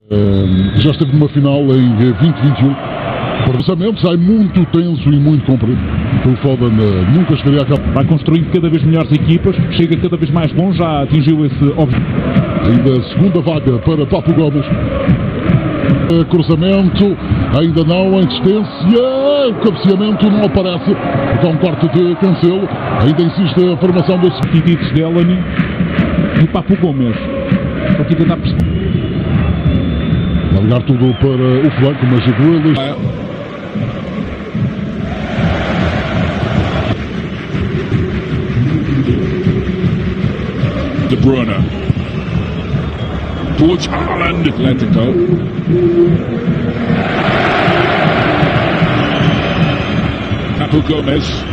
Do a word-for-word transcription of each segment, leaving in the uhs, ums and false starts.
Uh, já esteve numa final em vinte e vinte e um. O lançamento sai muito tenso e muito comprido. O Foden uh, nunca chegaria a cabo. Vai construindo cada vez melhores equipas, chega cada vez mais longe, já atingiu esse objetivo. Ainda a segunda vaga para Papo Gomes. Uh, cruzamento, ainda não em distância. O cabeceamento não aparece. Então um corte de Cancelo. Ainda insiste a formação do Titites de Elani e Papo Gomes. Para aqui tentar perceber. Vai ligar tudo para o flanco, mas o Grealish. De Bruyne towards Haaland. Atletico. Papo Gomes.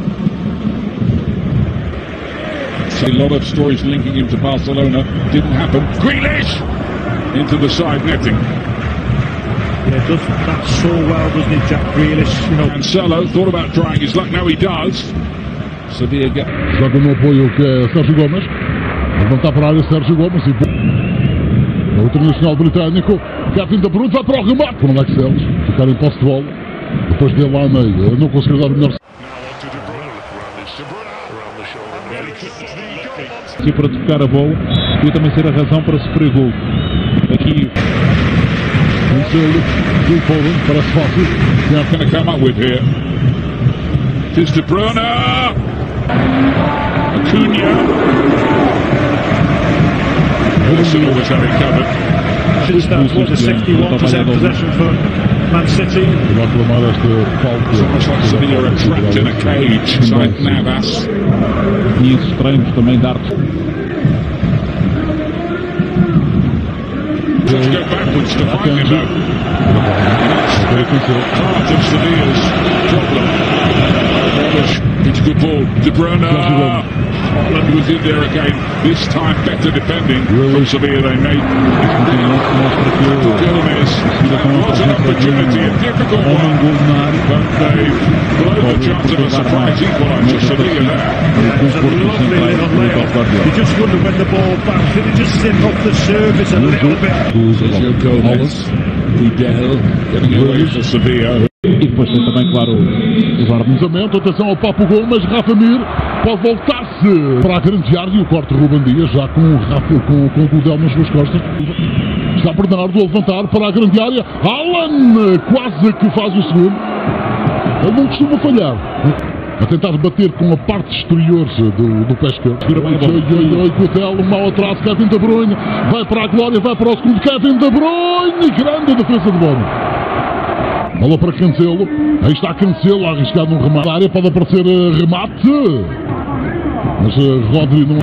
A lot of stories linking him to Barcelona. Didn't happen. Grealish into the side netting. Yeah, does that so well, doesn't he, Jack Grealish? You know. Cancelo thought about trying his luck. Now he does. Sevilla get. Joga no apoio que é Sérgio Gomes. Levantar para a área Sérgio Gomes e o internacional britânico Kevin De Bruyne vai para o remate para o Alex Telles ficar em posse de bola depois de Elani não conseguir dar o melhor. Sim, para tocar a bola e também ser a razão para sofrer gol. Aqui Cancelo, o Foden, parece fácil. Not going to come up with here. Tis De Bruyne. Acuna. Arsenal was having covered. That was a sixty-one percent possession for Man City. Vai reclamar esta falta. It's like Sevilla are trapped in a cage inside Navas. E esses treinos também dar. Let's go backwards to find him though. Part of Sevilla's problem. It's a good ball. De Bruyne. Haaland was in there again. This time better defending from Sevilla. They made Gomez. That was an opportunity, a difficult one, but they've blown the chance of a surprise equaliser. Sevilla there. It's a lovely little layup. You just wonder when the ball bounced. Did it just slip off the surface a little bit? Sergio Gomez. Vidal getting away for Sevilla. E depois tem também, claro, o VAR. Cruzamento, atenção ao Papo Gomes, Rafa Mir pode voltar-se para a grande área e o corte de Ruben Dias já com o Rafa, com, com o Gudel nas suas costas. Está Bernardo a levantar para a grande área. Alan quase que faz o segundo. Ele não costuma falhar. A tentar bater com a parte exterior do, do pé esquerdo. Oi, oi, Gudel, mau atraso, Kevin De Bruyne. Vai para a glória, vai para o segundo. Kevin De Bruyne, grande defesa de bola. Bola para Cancelo, aí está Cancelo a arriscar num remate da área, pode aparecer uh, remate, mas uh, Rodri não...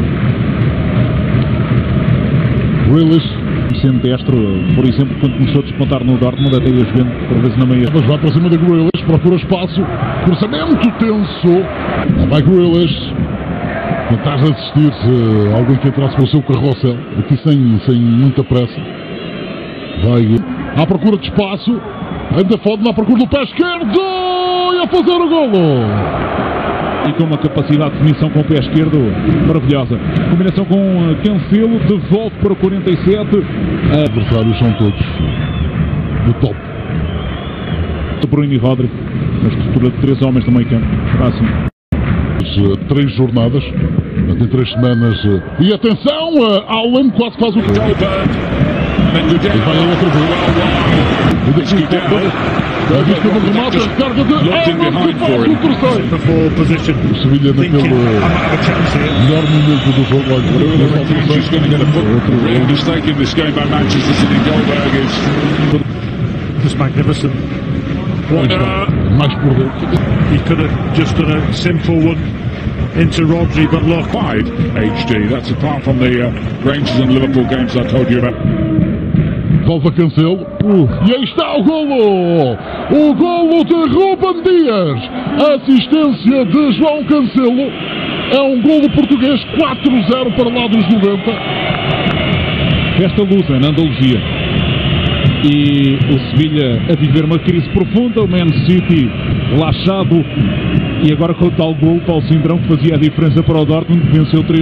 Grealish. Centestro, por exemplo, quando começou a despontar no Dortmund, até ia jogando por vezes na meia. Mas vai para cima da Grealish, procura espaço, cruzamento tenso, lá vai Grealish, tentar assistir uh, alguém que entrasse para o seu carrossel, aqui sem, sem muita pressa, vai à procura de espaço. Ainda Foden na procura do pé esquerdo e a fazer o golo. E com uma capacidade de definição com o pé esquerdo maravilhosa. Combinação com Cancelo, de volta para o quarenta e sete. Os adversários são todos do top. De Bruyne e Rodri, a estrutura de três homens no meio campo. Fácil. Uh, três jornadas, tem três semanas. Uh, e atenção, uh, Alan quase faz o gol. E vai a outra vez. E daqui a vista do remate, a carga de Alan que faz o terceiro. O Sevilla naquele melhor momento do jogo. Real mistake in this game by Manchester City. Goldberg is Just magnificent. Mais por dentro. He could have just done a simple one into Rodri, but look. five H D. That's apart from the uh, Rangers and Liverpool games I told you about. Volta Cancelo. Uh, e aí está o golo! O golo de Ruben Dias. Assistência de João Cancelo. É um golo português, quatro a zero para lá dos noventa. Esta luta na Andaluzia. E o Sevilha a viver uma crise profunda. O Man City relaxado. E agora com o tal golo, Paulo Cintrão, que fazia a diferença para o Dortmund, venceu três.